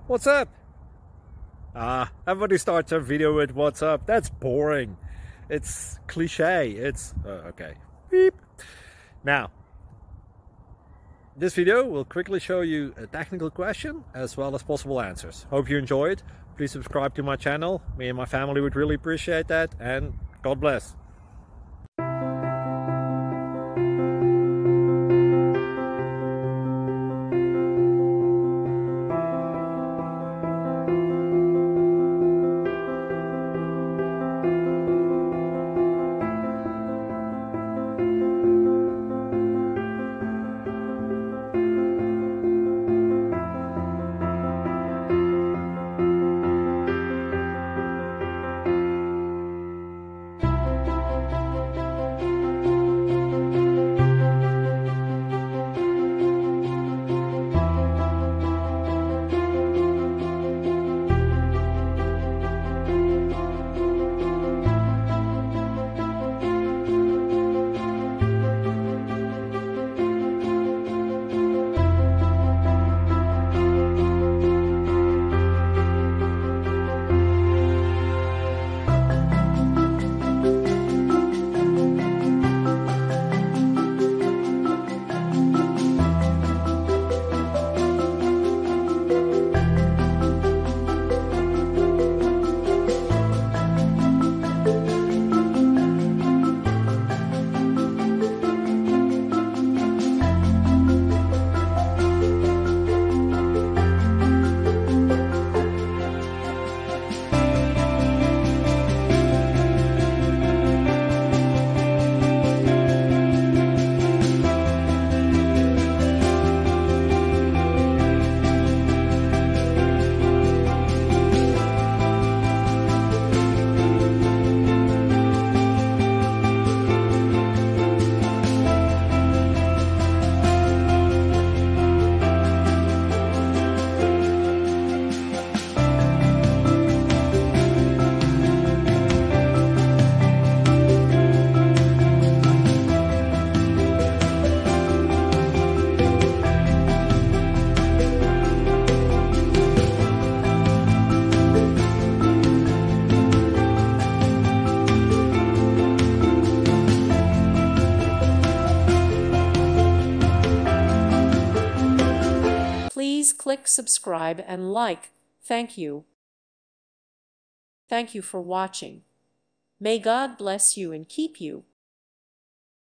What's up? Everybody starts a video with what's up. That's boring. It's cliche. It's okay. Beep. Now, this video will quickly show you a technical question as well as possible answers. Hope you enjoy it. Please subscribe to my channel. Me and my family would really appreciate that, and God bless. Please click subscribe and like. Thank you. Thank you for watching. May God bless you and keep you.